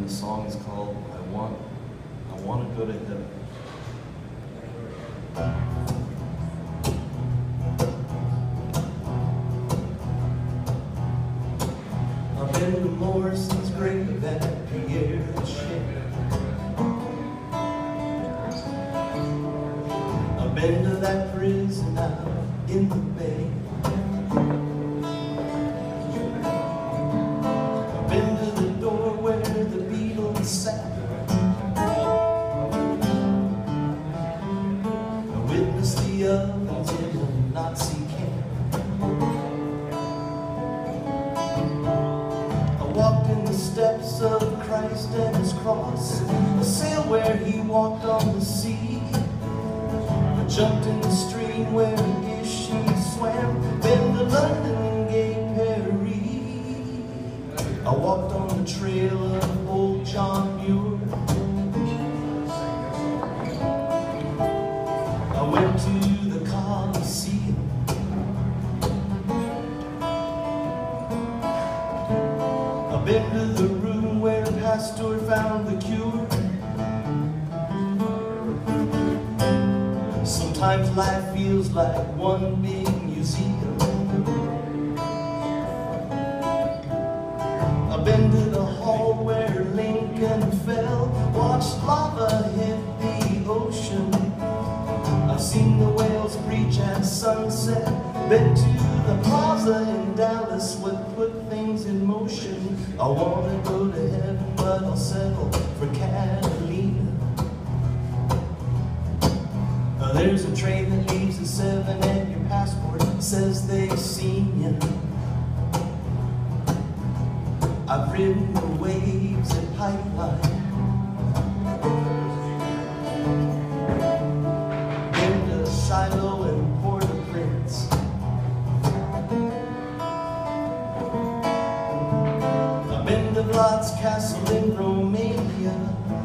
and the song is called I Want to Go to Heaven. I've been to Morrison's grave at Pierre the Ship. I've been to that prison out in the bay. I've been to the door where the Beatles sat. I witnessed the ovens in a Nazi camp. I walked in the steps of Christ and His cross. I sailed where He walked on the sea. I jumped in the stream where she swam. Been to London and Gay Paris. I walked on the trail of old John Muir. I went to the Colosseum. I've been to the room where Pasteur found the cure. Sometimes life feels like one big museum. I've been to the hall where Lincoln fell, watched lava hit the ocean. I've seen the whales preach at sunset, been to the plaza in Dallas, what put things in motion. I want to go to heaven, but I'll settle for Catalina. There's a train that leaves at 7 and your passport says they've seen you. I've ridden the waves at Pipeline. Been to Shiloh and Port-au-Prince. I've been to Vlad's castle in Romania.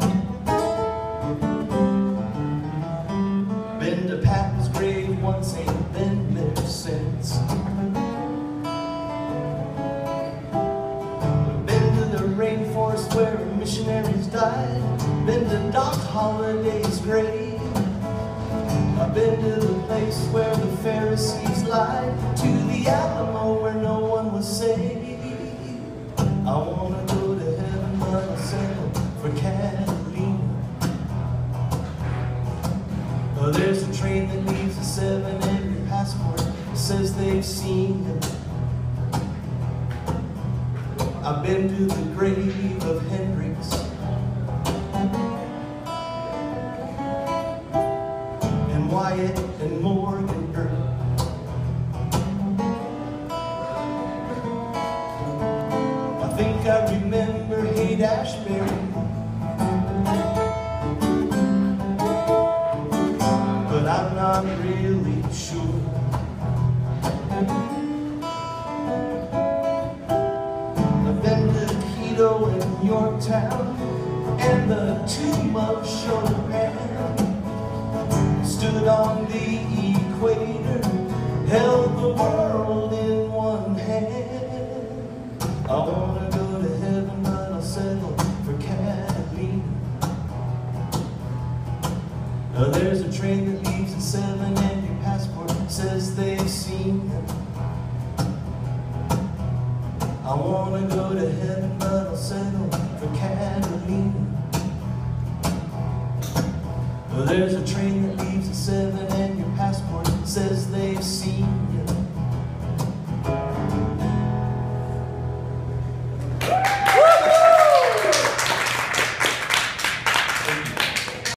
Been to Patton's grave once, ain't been there since. Been to the rainforest where missionaries died. Been to Doc Holliday's grave. I've been to the place where the Pharisees lied. To the Alamo where no one was saved. I wanna go to heaven, but I'll settle for Catalina. There's a train that leaves at 7 and your passport says they've seen you. I've been to the grave of Hendrix. And Wyatt and Morgan Earl. I think I remember Haight-Ashbury. I'm not really sure. I've been to Quito and Yorktown and the tomb of Chopin. Stood on the equator, held the world in one hand. I wanna go to heaven, but I'll settle for Catalina. There's a train that leaves at 7 and your passport says they've seen you. I wanna go to heaven, but I'll settle for Catalina. There's a train that leaves at 7 and your passport says they've seen you.